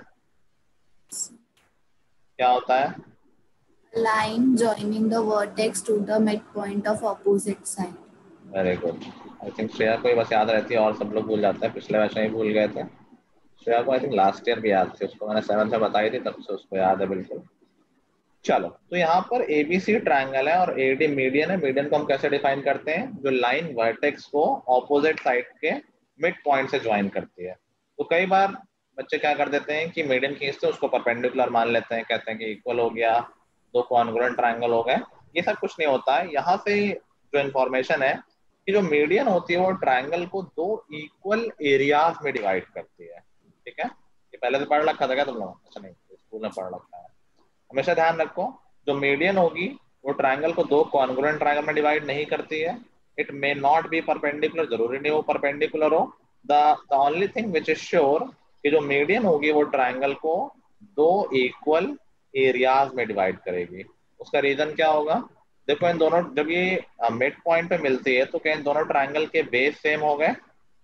क्या होता है? Line joining the vertex to the midpoint of opposite side. Very good. I think Shreya को ही बस याद रहती है और सब लोग भूल जाते हैं। पिछले वर्ष ही भूल गए थे। श्रेया को आई थिंक लास्ट ईयर भी याद थी, उसको मैंने 7th में बताई थी, तब से उसको याद है बिल्कुल। चलो, तो यहाँ पर ABC ट्रायंगल है और AD मीडियन है। मीडियन को हम कैसे डिफाइन करते हैं? जो लाइन वर्टेक्स को ऑपोजिट साइड के मिड पॉइंट से ज्वाइन करती है। तो कई बार बच्चे क्या कर देते हैं कि मीडियन खींचते हैं, उसको परपेंडिकुलर मान लेते हैं, कहते हैं कि इक्वल हो गया, 2 कॉन्ग्रुएंट ट्रायंगल हो गए। ये सब कुछ नहीं होता है। यहाँ से जो इन्फॉर्मेशन है कि जो मीडियन होती है वो ट्रायंगल को 2 इक्वल एरियाज में डिवाइड करती है। ठीक है? ये पहले से पढ़ रखा था क्या तुम लोग? अच्छा नहीं, स्कूल में पढ़ रखा है। हमेशा ध्यान रखो, जो मीडियन होगी वो ट्रायंगल को 2 कॉन्ग्रुएंट ट्रायंगल में डिवाइड नहीं करती है। It may not be perpendicular, जरूरी नहीं वो परपेंडिकुलर हो। The only thing which is sure कि जो मीडियन होगी वो ट्रायंगल को 2 इक्वल एरियाज में डिवाइड करेगी। उसका रीजन क्या होगा? देखो इन दोनों जब ये मिड पॉइंट पे मिलती है तो क्या इन दोनों ट्रायंगल के बेस सेम हो गए?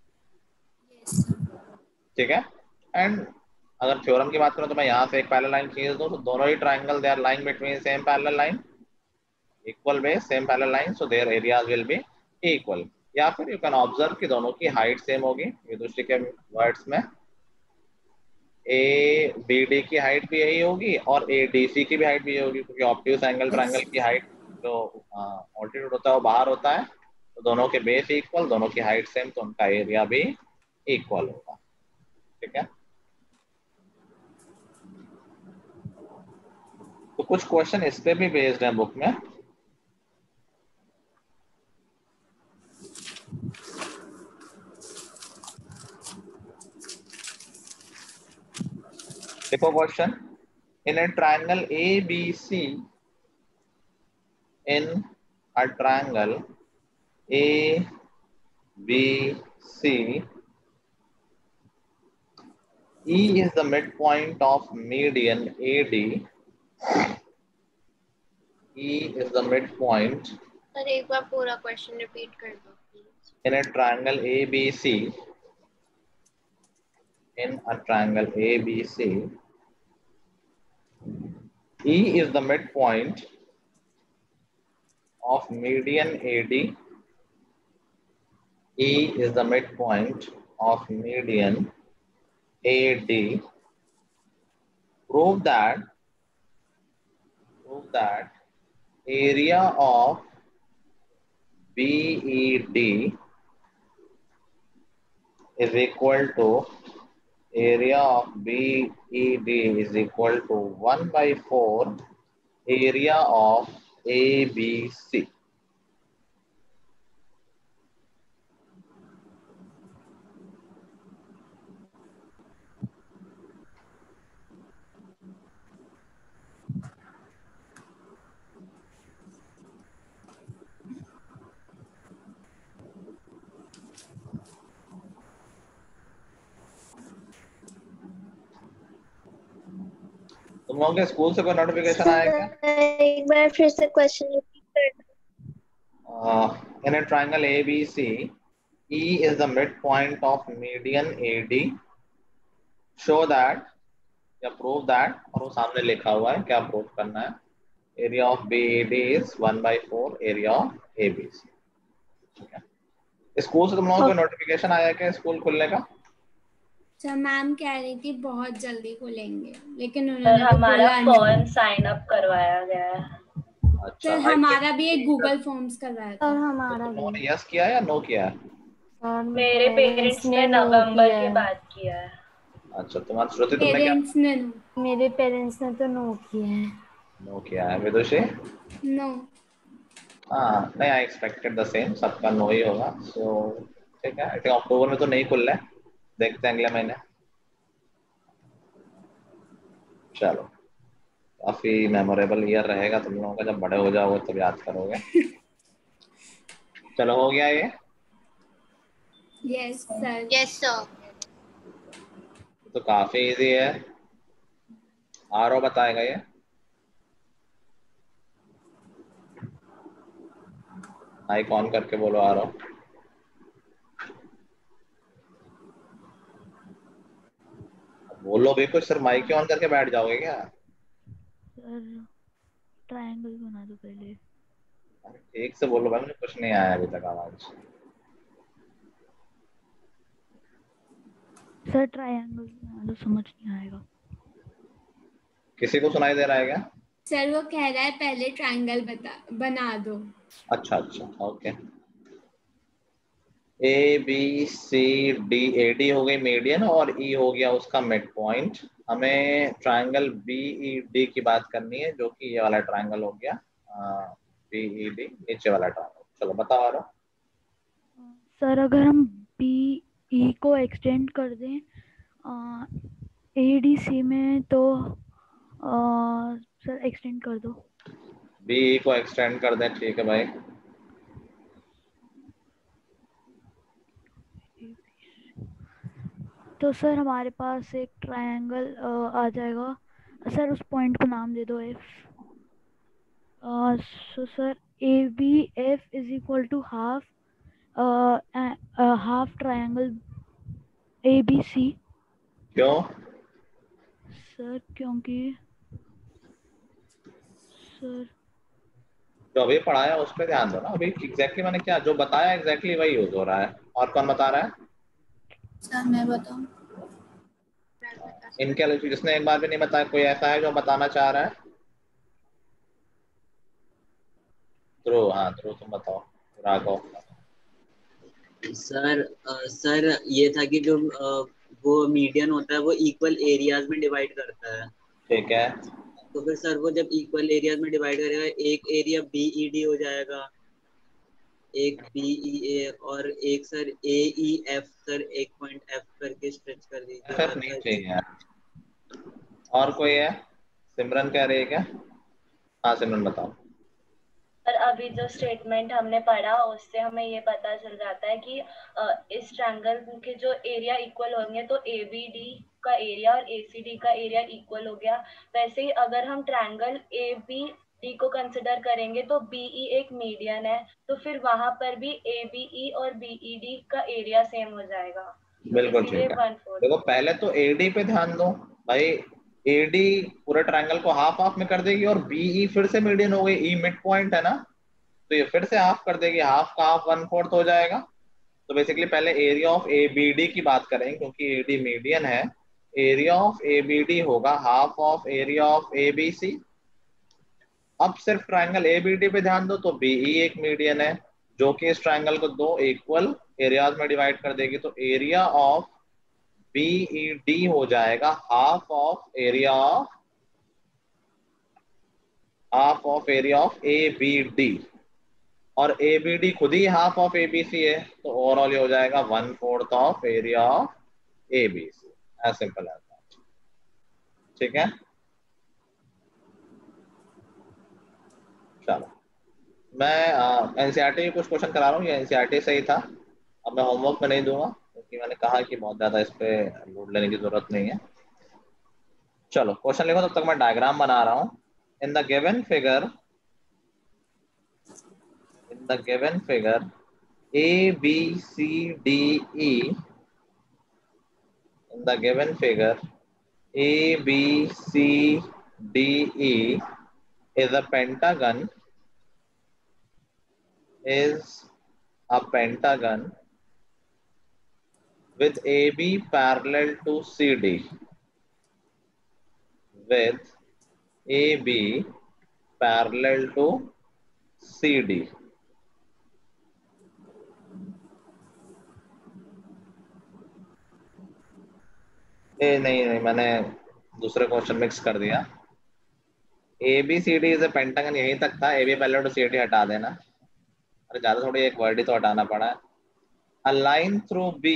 ठीक है। एंड अगर थ्योरम की बात करूं तो मैं यहाँ से एक पैरेलल लाइन खींच दूं तो दोनों ही triangle they are lying between same parallel line, equal base same parallel line, so their areas will be equal. या फिर यू कैन ऑब्जर्व कि दोनों की हाइट सेम होगी। विदुषी के वर्ड्स में ए बी डी की हाइट भी यही होगी और ए डी सी की भी हाइट भी यही होगी, क्योंकि ऑब्ट्यूज एंगल ट्रायंगल की हाइट जो ऑल्टीट्यूड होता है वो बाहर होता है, तो दोनों के बेस इक्वल, दोनों की हाइट सेम, तो उनका एरिया भी इक्वल होगा। ठीक है। तो कुछ क्वेश्चन इस पे भी बेस्ड है बुक में। देखो question, in a triangle ABC, in a triangle ABC, E is the midpoint of median AD. E is the midpoint sir एक बार पूरा क्वेश्चन रिपीट कर दो please. in a triangle ABC. In a triangle ABC, E is the midpoint of median AD. E is the midpoint of median AD. Prove that area of BED is equal to area of BED is equal to 1/4 area of ABC. तुम लोगों के स्कूल से कोई नोटिफिकेशन आया क्या? एक बार फिर से क्वेश्चन रिपीट कर दो। In a triangle ABC, E is the midpoint of median AD. Show that या prove that, और वो सामने लिखा हुआ है क्या प्रूव करना है। Area of BED is 1/4 area of ABC. ठीक है। स्कूल से तुम लोगों को नोटिफिकेशन आया क्या स्कूल खुलने का? सर मैम कह रही थी बहुत जल्दी खुलेंगे, लेकिन सर उन्होंने तो हमारा बोला नहीं। फॉर्म साइन अप करवाया गया है। अच्छा, सर हमारा भी एक गूगल फॉर्म्स करवाया था। हमारा तुम लोगों ने यस किया या नो किया है? मेरे पेरेंट्स ने नवंबर के बाद किया है। अच्छा, तुम्हारा श्रुति तुमने क्या? पेरेंट्स ने नो। मेरे पेरेंट्स ने तो नो किया है। नो किया है। विदुषी? नो। हाँ, नहीं, आई एक्सपेक्टेड द सेम, सबका नो ही होगा। सो ठीक है। आई थिंक अक्टूबर में तो नहीं खुल रहा है, देखते हैं अगले महीने। चलो, काफी मेमोरेबल ईयर रहेगा तुम लोगों का, जब बड़े हो जाओगे तब याद करोगे। चलो, हो गया ये? Yes sir. Yes sir. तो काफी इजी है। आरो बताएगा ये। माइक ऑन करके बोलो आरो। बोलो भी कुछ, सिर्फ माइक ऑन करके बैठ जाओगे क्या? सर ट्रायंगल बना दो पहले। ठीक से बोलो भाई, मुझे कुछ नहीं आया अभी तक आवाज। सर ट्रायंगल बना दो, समझ नहीं आएगा। किसी को सुनाई दे रहा है क्या? सर वो कह रहा है पहले ट्रायंगल बना दो। अच्छा अच्छा, okay. A B C D, A D हो गई मीडियन और ई हो गया उसका मिड पॉइंट। हमें ट्रायंगल बी ई डी की बात करनी है, जो कि ये वाला ट्रायंगल हो गया बी ई डी, नीचे वाला ट्रायंगल। चलो बताओ आ रहा। सर अगर हम बी ई को एक्सटेंड कर दें ए डी सी में तो सर एक्सटेंड कर दो। बी ई को एक्सटेंड कर दें, ठीक है भाई। तो सर हमारे पास एक ट्रायंगल आ जाएगा। सर उस पॉइंट को नाम दे दो F. So sir ABF is equal to half triangle ABC. क्यों? सर क्योंकि सर जो अभी पढ़ाया उस पर ध्यान दो ना। अभी एग्जैक्टली मैंने क्या जो बताया एग्जैक्टली वही यूज हो रहा है। और कौन बता रहा है? सर मैं बताऊं? इनके अलावा जिसने एक बार भी नहीं बताया, कोई ऐसा है जो बताना चाह रहा है? ध्रुव, हाँ ध्रुव तुम बताओ। राघव। सर ये था कि जो वो मीडियन होता है वो इक्वल एरियाज में डिवाइड करता है। ठीक है। तो फिर सर वो जब इक्वल एरियाज में डिवाइड करेगा, एक एरिया BED हो जाएगा, एक BEA, और एक सर AEF। सर एक पॉइंट F करके स्ट्रेच कर दीजिए। FF और नहीं सर चाहिए यार। और कोई है? सिमरन कह रही है क्या? हाँ सिमरन बताओ। पर अभी जो स्टेटमेंट हमने पढ़ा उससे हमें ये पता चल जाता है कि इस ट्रायंगल के जो एरिया इक्वल होंगे तो ABD का एरिया और ACD का एरिया इक्वल हो गया। वैसे ही अगर हम ट्रायंगल ABD को कंसिडर करेंगे तो BE एक मीडियन है, तो फिर वहां पर भी ABE और BED का एरिया सेम हो जाएगा। बिल्कुल इसीलिए ठीक है। 1/4। देखो पहले तो AD पे ध्यान दो भाई। AD पूरे ट्रायंगल को हाफ हाफ में कर देगी और BE फिर से मीडियन हो गई। E मिड पॉइंट है ना, तो ये फिर से हाफ कर देगी। हाफ का हाफ 1/4 हो जाएगा। तो बेसिकली पहले एरिया ऑफ ABD की बात करें क्योंकि AD मीडियन है। एरिया ऑफ ABD होगा half of area of ABC। अब सिर्फ ट्रायंगल ABD पे ध्यान दो तो BE एक मीडियन है जो कि इस ट्रायंगल को दो इक्वल एरियाज में डिवाइड कर देगी। तो एरिया ऑफ BED हो जाएगा half of area of ABD। और ABD खुद ही हाफ ऑफ ABC है, तो ओवरऑल ये हो जाएगा 1/4 of area of ABC। As simple as that. ठीक है, चलो मैं एनसीईआरटी के कुछ क्वेश्चन करा रहा हूँ। ये एनसीईआरटी सही था। अब मैं होमवर्क में नहीं दूंगा क्योंकि मैंने कहा कि बहुत ज्यादा इस पे लोड लेने की जरूरत नहीं है। चलो क्वेश्चन लिखो, तब तक मैं डायग्राम बना रहा हूँ। In the given figure ABCDE, in the given figure ABCDE is a pentagon with AB parallel to CD, with AB parallel to CD। नहीं, मैंने दूसरे क्वेश्चन मिक्स कर दिया। ABCD इज अ पेंटागन, यहीं तक था। AB पैरेलल टू CD हटा देना। अरे ज्यादा थोड़ी, एक वर्ड ही तो हटाना पड़ा है। A line through B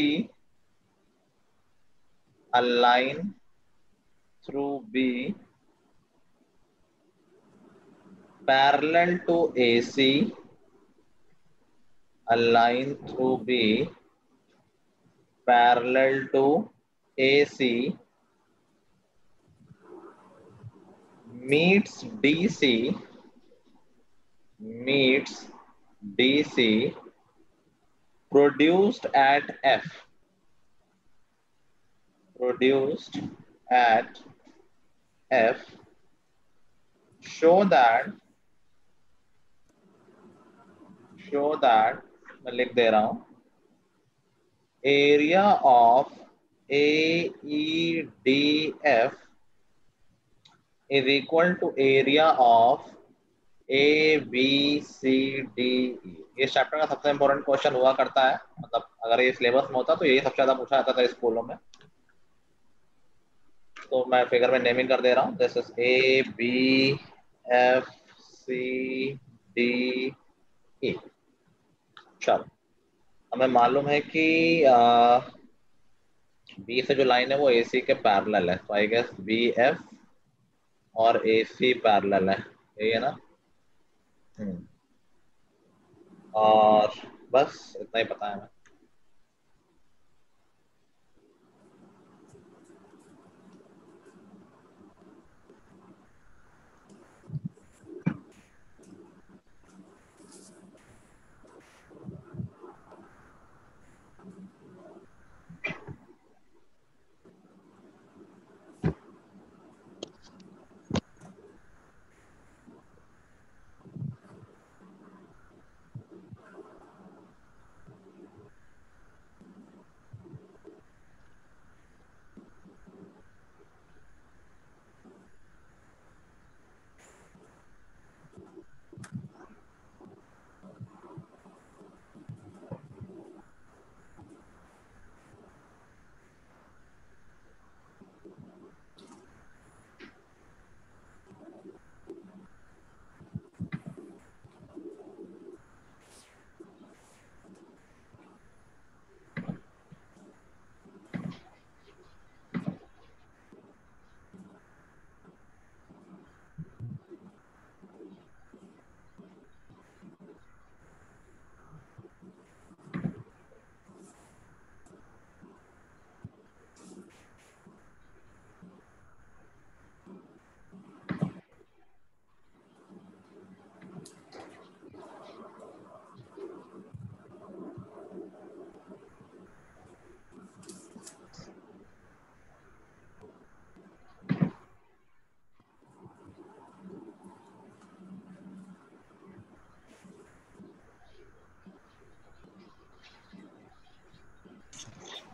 parallel to AC, a line through B parallel to AC meets DC produced at F, show that मैं लिख दे रहा हूं, area of AEDF is equal to area of ABCDE। ये चैप्टर का सबसे इंपॉर्टेंट क्वेश्चन हुआ करता है। मतलब अगर ये सिलेबस में होता तो यही सबसे ज्यादा पूछा जाता था स्कूलों में। तो मैं फिगर में नेमिंग कर दे रहा हूँ। This is ABFCDE। चलो हमें मालूम है कि बी से जो लाइन है वो AC के पैरेलल है, तो आई गेस BF और AC पैरेलल है, यही है ना। और बस इतना ही पता है हमें।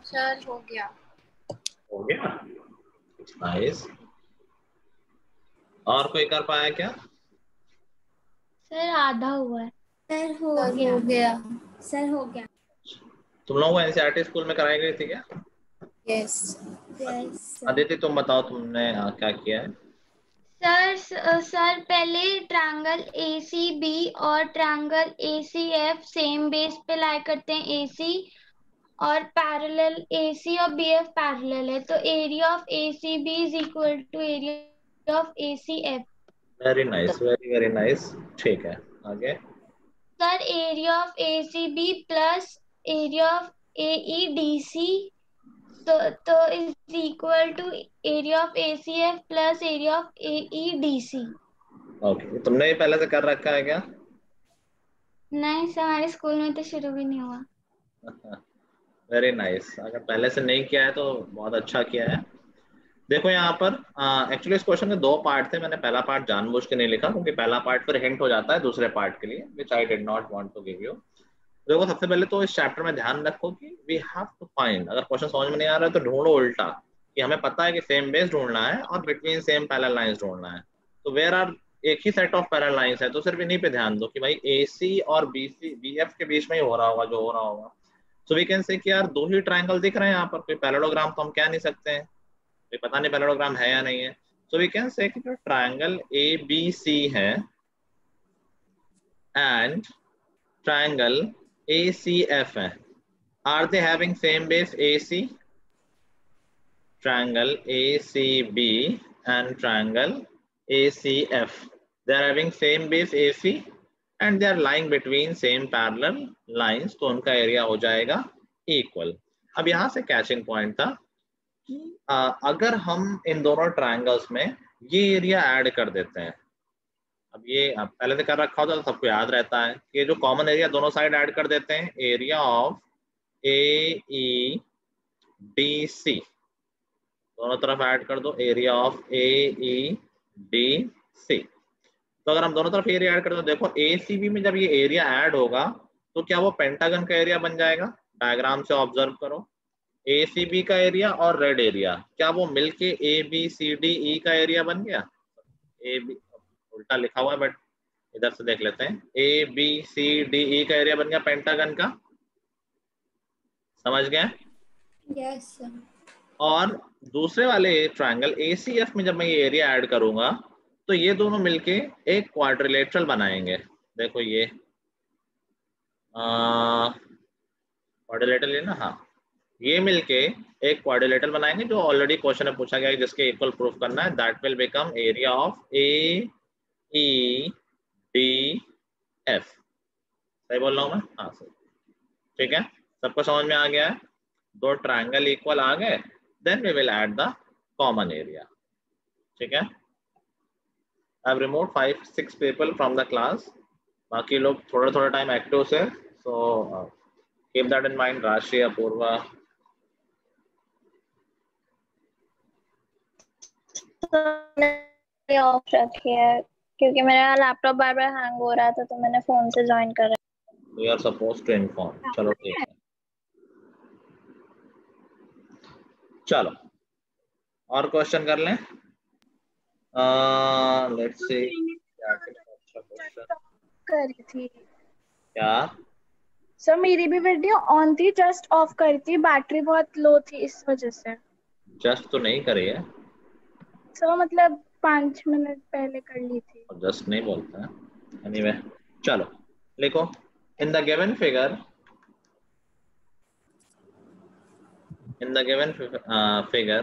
सर हो गया। हो गया, नाइस। और कोई कर पाया क्या? सर आधा हुआ है। सर हो सर गया। हो गया। सर हो गया। तुम लोगों को एनसीईआरटी स्कूल में कराई गई थी क्या? यस। यस अदिति तुम बताओ, तुमने क्या किया है? सर पहले ट्रायंगल ACB और ट्रायंगल ACF सेम बेस पे लाई करते हैं। AC और पैरेलल AC और BF पैरेलल है, तो area of ACB is equal to area of ACF। Very nice, very very nice. ठीक है, आगे। Sir area of ACB plus area of AEDC तो is equal to area of ACF plus area of AEDC। Okay, तुमने ये पहले से कर रखा है क्या? नहीं सर, हमारे स्कूल में तो शुरू भी नहीं हुआ। Very nice. अगर पहले से नहीं किया है तो बहुत अच्छा किया है। देखो यहाँ पर एक्चुअली इस क्वेश्चन के दो पार्ट थे। मैंने पहला पार्ट जानबूझ के नहीं लिखा क्योंकि पहला पार्ट फिर हिंट हो जाता है दूसरे पार्ट के लिए, which I did not want to give you. देखो सबसे पहले तो इस चैप्टर में ध्यान रखो कि वी हैव टू फाइंड, अगर क्वेश्चन समझ में नहीं आ रहा है तो ढूंढो उल्टा, कि हमें पता है कि सेम बेस ढूंढना है और बिटवीन सेम पैरेलल लाइंस ढूंढना है। तो वेयर आर एक ही सेट ऑफ पैरेलल लाइंस है, तो सिर्फ इन्हीं पे ध्यान दो कि भाई AC और BF के बीच में ही हो रहा होगा जो हो रहा होगा। सो वी कैन से कि यार दो ही ट्रायंगल दिख रहे हैं यहाँ पर, कोई पैरेललोग्राम तो हम कह नहीं सकते हैं, कोई पता नहीं पैरेललोग्राम है या नहीं है। सो वी कैन से कि जो ट्रायंगल ABC है एंड ट्रायंगल ACF है, are they having same base AC? Triangle ACB and triangle ACF, they are having same base AC and they are lying between same parallel lines, तो उनका एरिया हो जाएगा इक्वल। अब यहाँ से कैचिंग पॉइंट था कि अगर हम इन दोनों ट्रायंगल्स में ये एरिया ऐड कर देते हैं, अब ये पहले से कर रखा होता तो सबको याद रहता है कि जो कॉमन एरिया दोनों साइड ऐड कर देते हैं, एरिया ऑफ AEDC दोनों तरफ ऐड कर दो, एरिया ऑफ AEDC। तो अगर हम दोनों तरफ एरिया ऐड कर दो, देखो ACB में जब ये एरिया ऐड होगा तो क्या वो पेंटागन का एरिया बन जाएगा? डायग्राम से ऑब्जर्व करो, ACB का एरिया और रेड एरिया क्या वो मिलके ABCDE का एरिया बन गया? उल्टा लिखा हुआ है बट इधर से देख लेते हैं, ABCDE का एरिया बन गया पेंटागन का, समझ गए? Yes sir. और दूसरे वाले ट्रायंगल ACF में जब मैं ये एरिया ऐड करूंगा तो ये दोनों मिलके एक क्वाड्रिलेटरल बनाएंगे। देखो ये क्वाड्रिलेटरल है ना, हाँ, ये मिलके एक क्वाड्रिलेटरल बनाएंगे जो ऑलरेडी क्वेश्चन में पूछा गया है जिसके इक्वल प्रूफ करना है। That will become area of AEDF। सही बोल रहा हूँ मैं? हाँ सही, ठीक है, सबको समझ में आ गया है? दो ट्रायंगल इक्वल आ गए, then we will add the common area. ठीक है, I have removed 5-6 people from the class, बाकी लोग थोड़ा थोड़ा टाइम एक्टिव से, so keep that in mind. Rashi, Apoorva, of रखी है क्योंकि मेरा लैपटॉप बार बार हैंग हो रहा था, तो मैंने फोन से ज्वाइन करा। We are supposed to inform. चलो ठीक है, चलो और क्वेश्चन कर लें। लेट्स सी करी थी क्या। सर मेरी भी वीडियो ऑन थी, जस्ट ऑफ करी थी, बैटरी बहुत लो थी इस वजह से। जस्ट तो नहीं करी है सर मतलब 5 मिनट पहले कर ली थी। जस्ट नहीं बोलते हैं। एनीवे चलो लिखो, in the given figure, in the given figure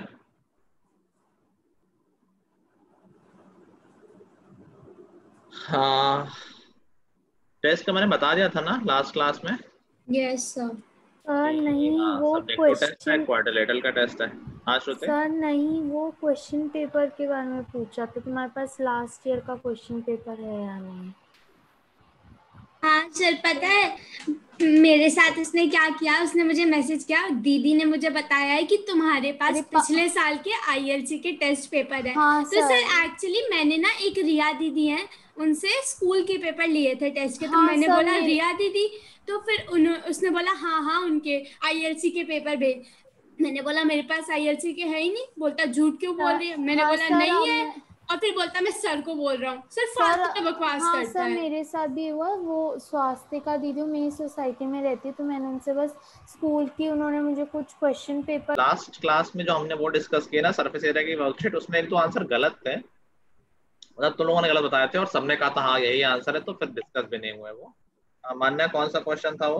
test का मैंने बता दिया था ना लास्ट क्लास में। Yes sir. नहीं वो टेस्ट है, क्वाड्रिलेटरल का टेस्ट है। हाँ श्रुति। सर नहीं, वो क्वेश्चन पेपर के बारे में पूछा कि तुम्हारे पास लास्ट ईयर का क्वेश्चन पेपर है या नहीं। हाँ सर, पता है मेरे साथ उसने क्या किया, उसने मुझे मैसेज किया, दीदी ने मुझे बताया है कि तुम्हारे पास पिछले साल के ILC के टेस्ट पेपर है। हाँ, तो सर एक्चुअली मैंने ना एक रिया दीदी हैं, उनसे स्कूल के पेपर लिए थे टेस्ट के। तो मैंने बोला रिया दीदी, तो फिर उसने बोला हाँ हाँ उनके ILC के पेपर भेज। मैंने बोला मेरे पास ILC के है ही नहीं। बोलता झूठ क्यों बोल रही है? मैंने हाँ बोला सर, नहीं है, और फिर बोलता मैं सर को बोल रहा हूँ। सर फालतू में बकवास हाँ करता सर है। मेरे साथ भी हुआ। वो स्वास्थ्य का दीदी मेरी सोसाइटी में रहती है, तो मैंने उनसे बस स्कूल की, उन्होंने मुझे कुछ क्वेश्चन पेपर लास्ट क्लास में जो हमने वो डिस्कस किया ना सरफेस एरिया की वर्कशीट, उसमें एक तो आंसर गलत थे, मतलब तुम लोगों ने गलत बताए थे और सबने कहा था हाँ यही आंसर है, तो फिर डिस्कस भी नहीं हुए वो। मान्या कौन सा क्वेश्चन था वो?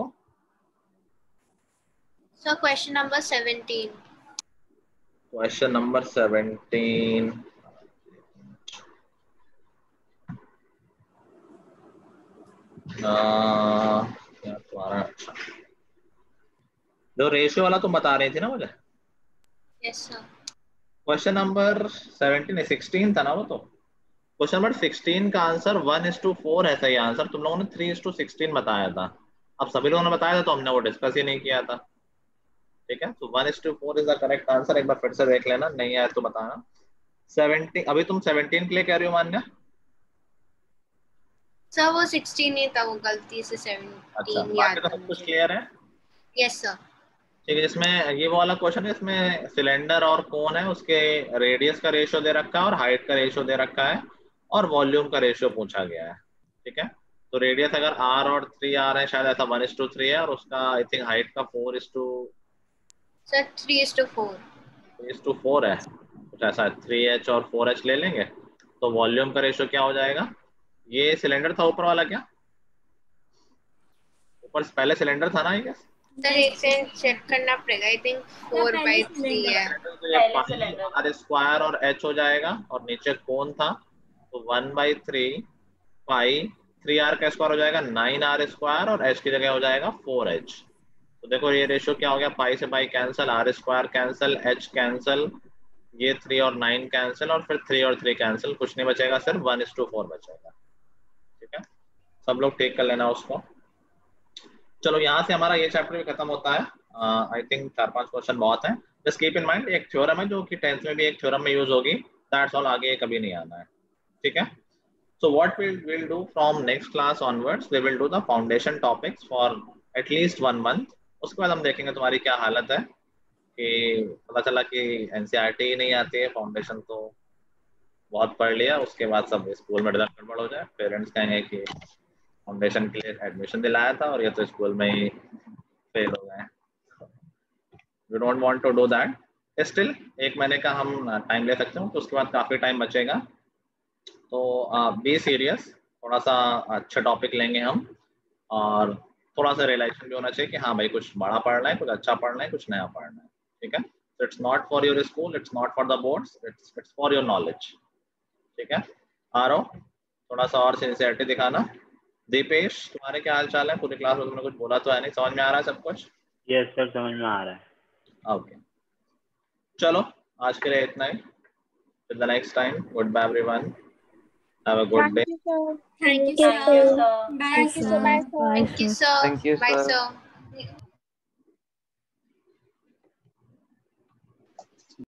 Sir question number 17। Question number 17 तुम्हारा जो रेशियो वाला तुम बता रही थी ना मुझे। Yes sir. क्वेश्चन नंबर 17 16 था ना वो। तो क्वेश्चन नंबर 16 का आंसर 1:4 है सही आंसर। तुम लोगों ने 3:16 बताया था। अब सभी लोगों ने बताया था तो हमने वो डिस्कस ही नहीं किया था। ठीक है, तो 1:4 इज द करेक्ट आंसर। एक बार फिर से देख लेना, नहीं आया तो बताना। 17 अभी तुम 17 के लिए कह रही हो मान्या? सर वो 16 नहीं था, वो गलती से 17 अच्छा, याद बाकी तो था सब कुछ मुझे। क्लियर है? Yes sir. ठीक है, इसमें ये वाला क्वेश्चन है, इसमें सिलेंडर और कोन है, उसके रेडियस का रेशियो दे रखा है और हाइट का रेशियो दे रखा है और वॉल्यूम का रेशियो पूछा गया है। ठीक है, तो रेडियस अगर r और 3r है, शायद ऐसा 1:3 है, और उसका आई थिंक हाइट का 3:4 है, कुछ ऐसा 3h और 4h ले लेंगे। तो वॉल्यूम का रेशियो क्या हो जाएगा? ये सिलेंडर था ऊपर वाला, क्या ऊपर पहले सिलेंडर था ना ये? सर एक से चेक करना पड़ेगा, आई थिंक 4/3 है। r स्क्वायर और h हो जाएगा, और नीचे कोन था तो 1/3 पाई 3r का स्क्वायर हो जाएगा 9r स्क्वायर, और h की जगह हो जाएगा 4h। तो देखो ये रेशियो क्या हो गया, पाई से pi cancel, r square cancel, h cancel, ये 3 और 9 कैंसिल, और फिर 3 और 3 कैंसिल, कुछ नहीं बचेगा, सिर्फ 1:4 बचेगा। ठीक है, सब लोग टेक कर लेना उसको। चलो यहाँ से हमारा ये चैप्टर भी खत्म होता है। आई थिंक 4-5 क्वेश्चन बहुत हैं। जस्ट कीप इन माइंड एक थ्योरम है जो कि 10th में भी एक थ्योरम में यूज होगी, दैट्स ऑल, आगे कभी नहीं आना है। ठीक है, so what we'll do from next class onwards, we will do the foundation topics for at least 1 month। उसके बाद हम देखेंगे तुम्हारी क्या हालत है, कि पता चला कि NCERT ही नहीं आती है, फाउंडेशन तो बहुत पढ़ लिया, उसके बाद सब स्कूल में रिजल्ट गड़बड़ हो जाए, पेरेंट्स कहेंगे कि फाउंडेशन के लिए एडमिशन दिलाया था और ये तो स्कूल में ही फेल हो गए। We don't want to do that. Still 1 महीने का हम टाइम ले सकते हो, तो उसके बाद काफ़ी टाइम बचेगा। तो बी सीरियस, थोड़ा सा अच्छा टॉपिक लेंगे हम, और थोड़ा सा रियलाइजेशन भी होना चाहिए कि हाँ भाई कुछ बड़ा पढ़ना है, कुछ अच्छा पढ़ना है, कुछ नया पढ़ना है। ठीक है, so it's not for your school, it's not for the boards, it's for your knowledge। ठीक है, आरो थोड़ा सा और सिंसियरिटी दिखाना। दीपेश तुम्हारे क्या हाल चाल है? पूरी क्लास में तुमने कुछ बोला तो है नहीं, समझ में आ रहा है सब कुछ? यस सर, समझ में आ रहा है। ओके, चलो आज के लिए इतना ही। Till the next time, goodbye everyone, have a good day। Thank you sir. Thank you sir. Bye sir. Thank you, sir. Bye sir.